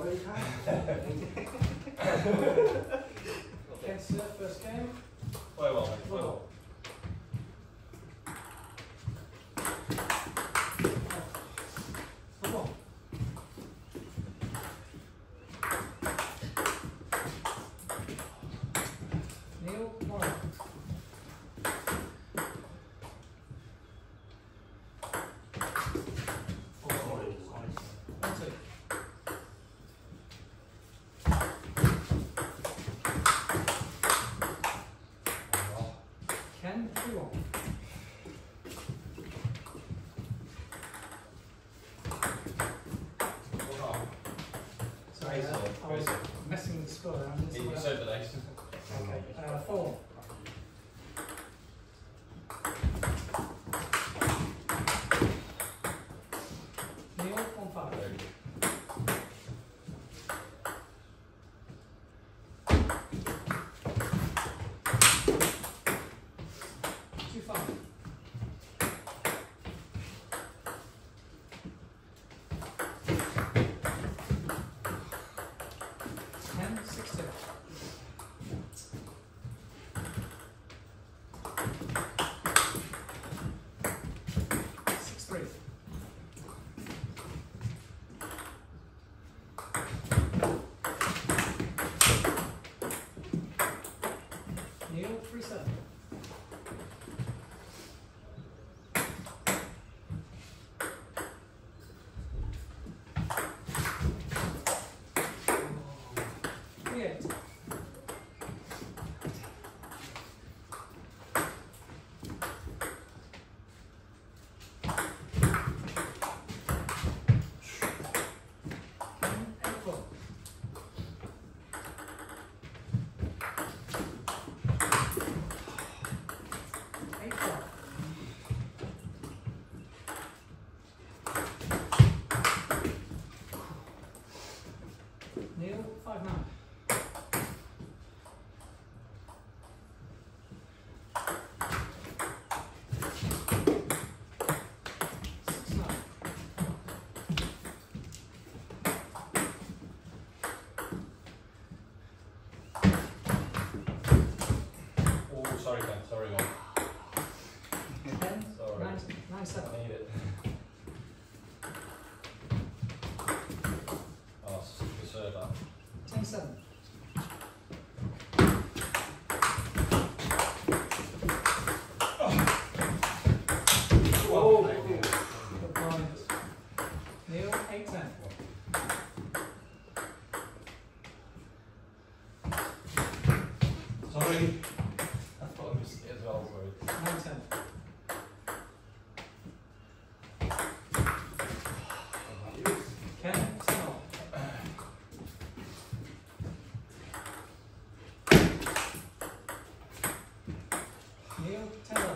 you can't. Ken, first game. Play well, mate. Play well. Come on. Neil, Warren. Ken, 2-1. Sorry, I was messing with the score around. You said the next. Okay, 4. Neil, 1-5. 2-5. 10-6-2. 6-3. Neil, 3-7. 3-8. Neil, 5-9. 6-9. Oh, sorry, Ken. Sorry, Mom. 10, Sorry. 9-7. I need it. Oh, deserve that. 10-7. Oh, Good point. Neil, 8-10. sorry. I thought I missed it as well, sorry. 9-10. Ken, 10-all. Neil, 10-11.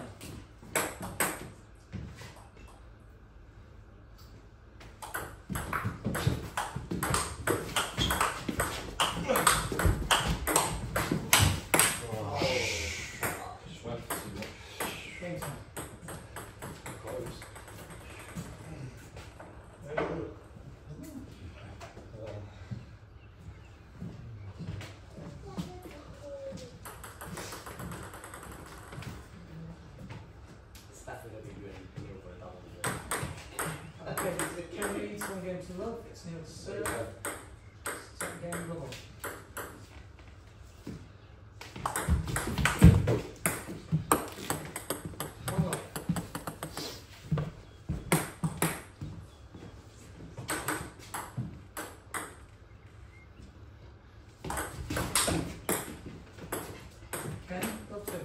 2 love, it's Neil to serve. Second game double. One love. Ken, love 2.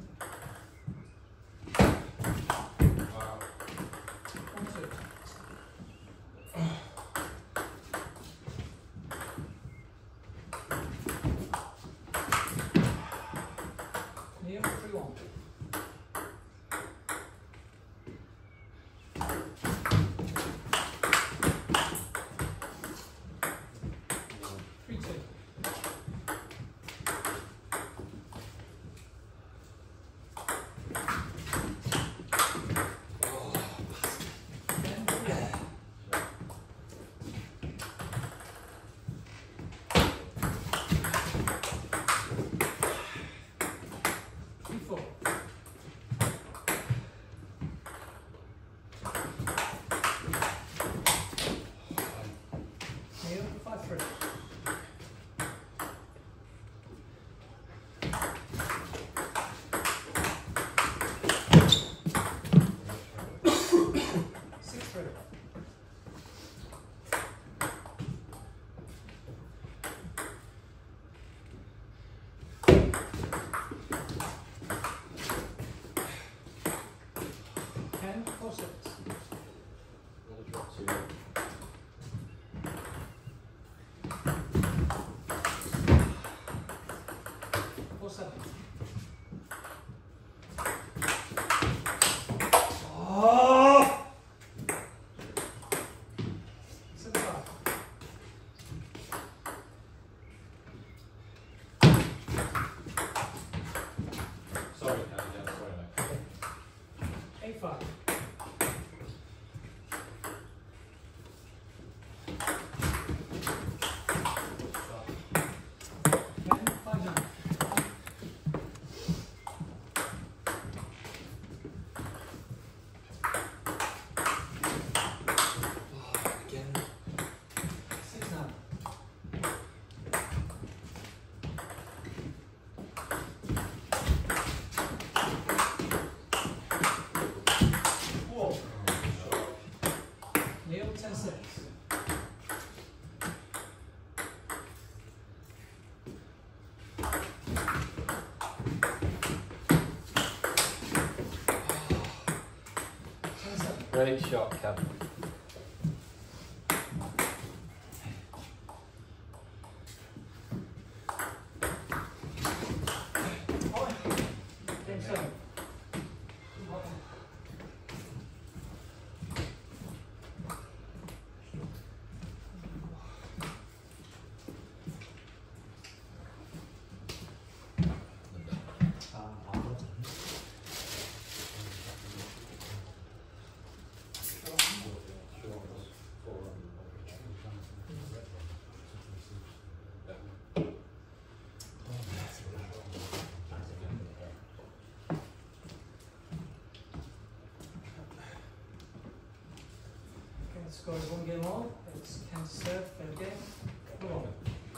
Wow. 1-2. What's that? Oh! 75. Sorry, yeah, sorry, mate. 85. Again, 5 down. Again. 6 down. Whoa. Neil, 10-6. Great shot, Kev. Game 7. Okay, score is 1 game all. It's 10 to serve, third game. Come on.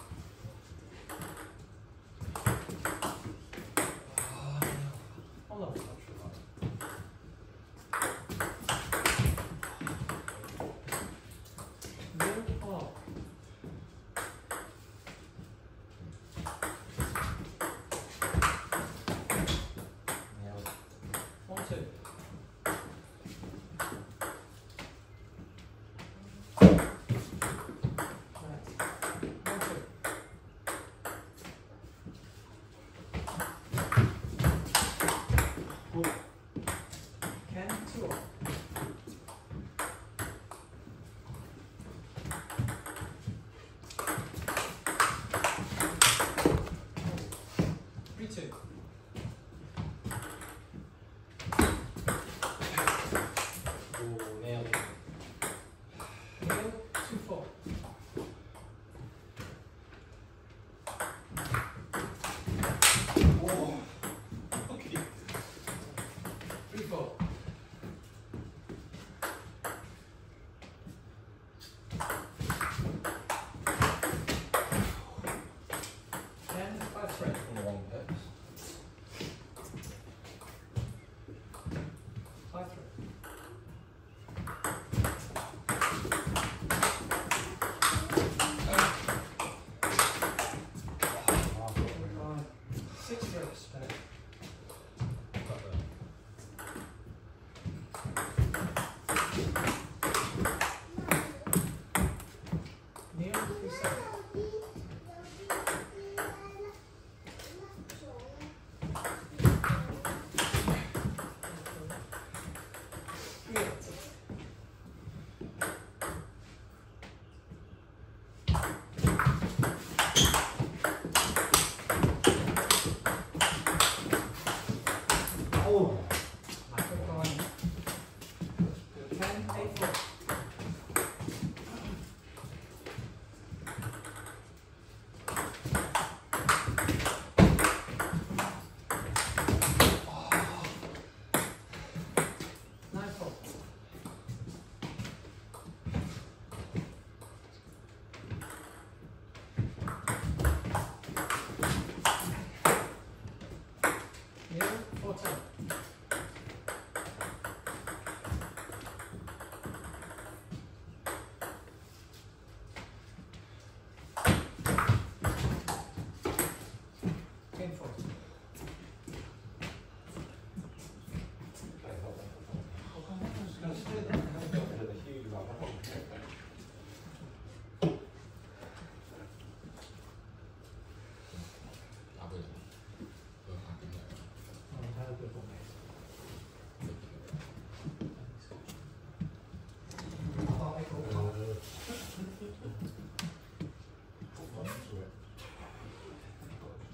Hold on. Neil, hold on. Yeah. 1, 2. Right. 1, 2.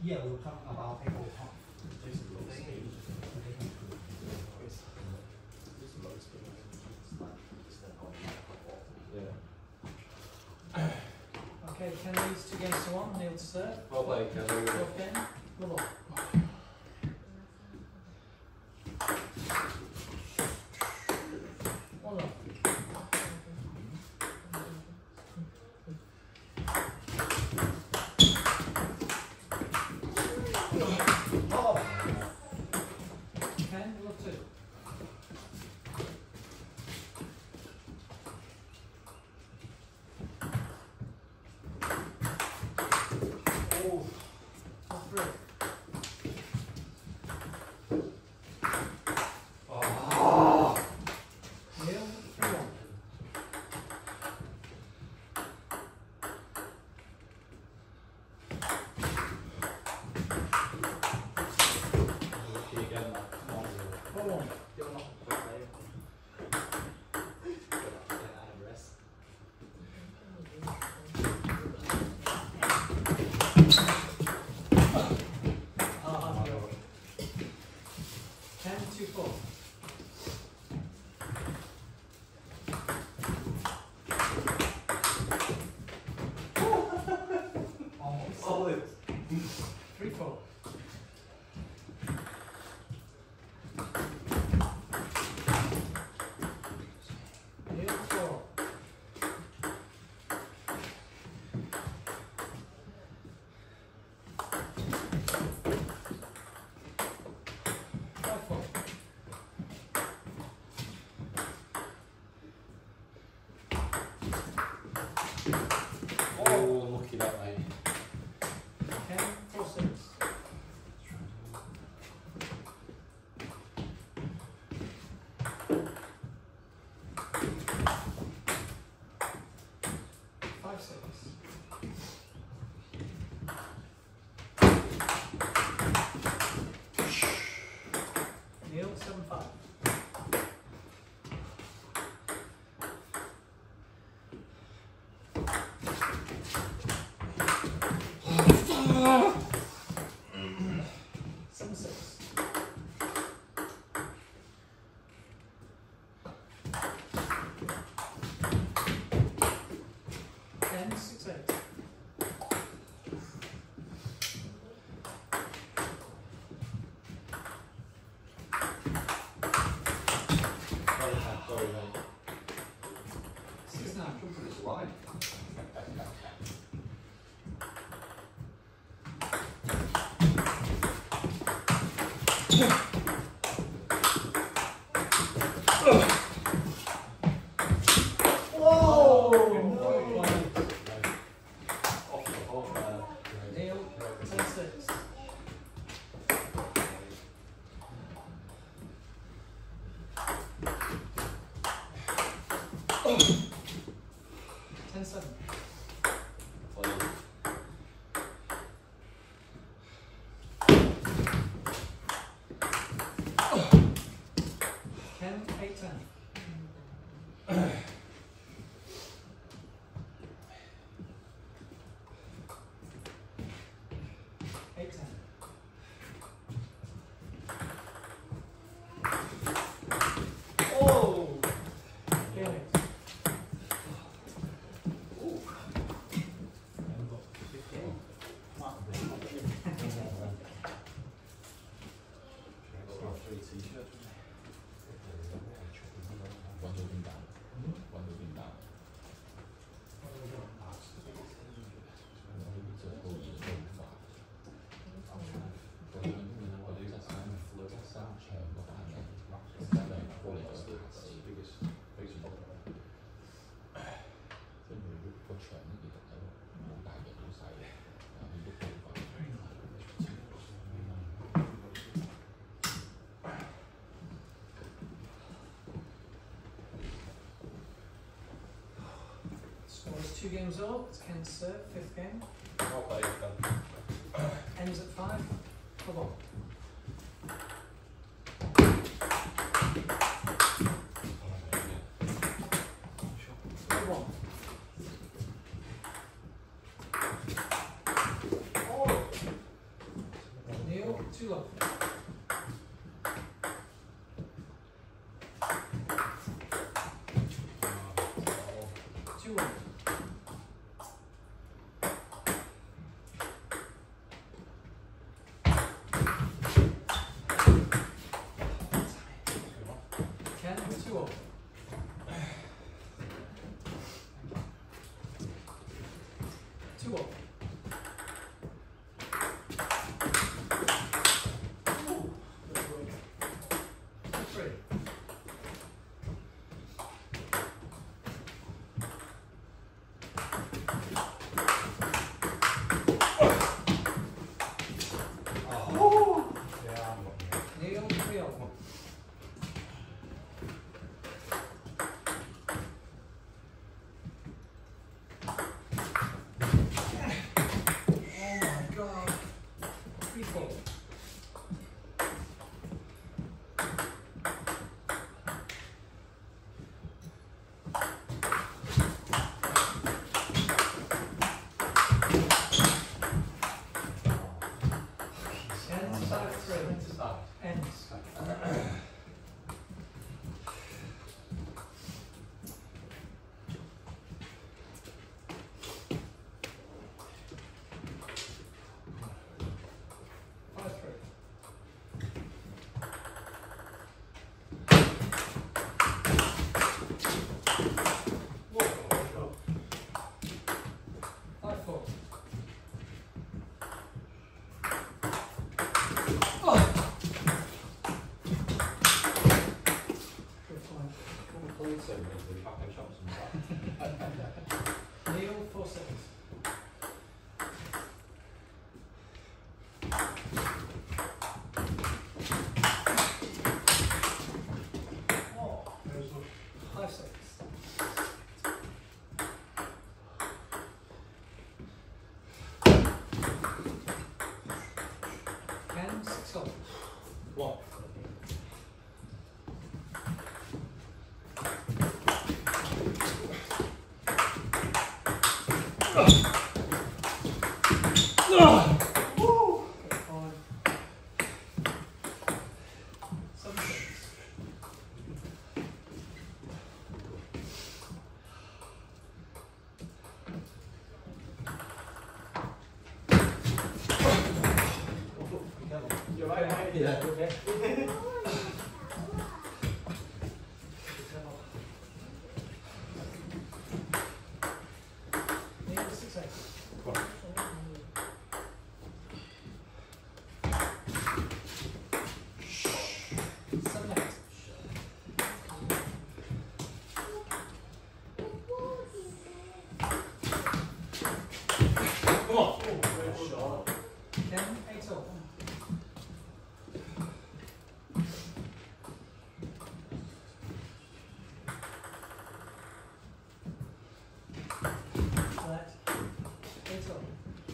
Yeah, we'll talk about Apple Talk. Yeah. Okay, Ken leads 2 games to 1. Neil to serve. Well played, Ken. Fourth game. Level. One up. Ken, level 2. Oh. Level 3. Neil, 3-1. Lucky again, man. Come on. 4-1. You're not a good player. Get out of rest. Ken, 2-4. Almost. Solid. 3-4. Neil, 4. Oh, lucky that, mate. Ken, 4-6. Five, six. Neil, 7-5. Seven, six. Ten, 6-8. Sorry, mate. 6-9. Come for this line. Whoa! Off the hook, man. Neil, 10-6. Ten, 7. Played. Ken, 8-10. Eight, 10. Oh! Damn it. Got 3 t-shirts. One looking down. One looking down. Score is 2 games all. It's Ken's serve, 5th game. Well played, Ken. Ends at 5. Come on. Come on. Oh! 2 up. 2 up. 10, 2 up. 2 up. 3. 4, 3 up. 3, 4. 10, 5, 3. Ends. 5, 3. 5, 4. Good point. Neil, 4 seconds. 5 seconds. 10, 6 up. 1. 7 seconds. 'You're right, mate. Yeah. Okay. Neil, 6 seconds. 7 minutes. Come on. 10, 8 up. 8 up.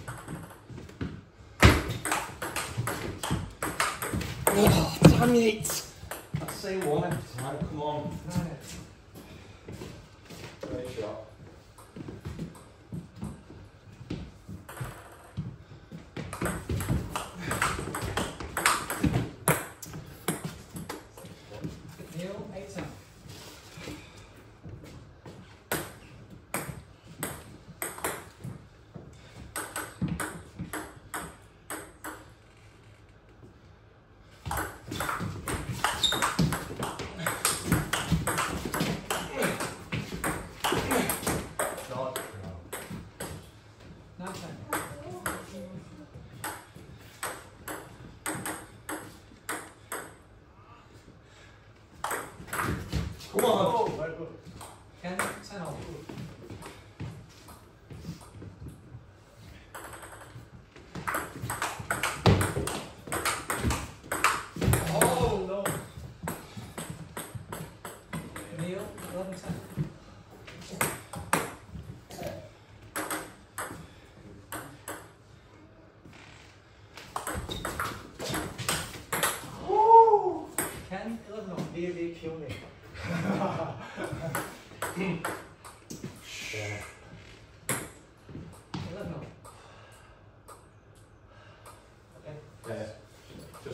Oh, damn it! I say 1 every time, come on. 9. Great shot. 8, 10. 9, 10. Come on. 10, 10 up. 11, 10. Woo! 10, 11 on. Nearly killed me. Yeah. 11 on. Yeah.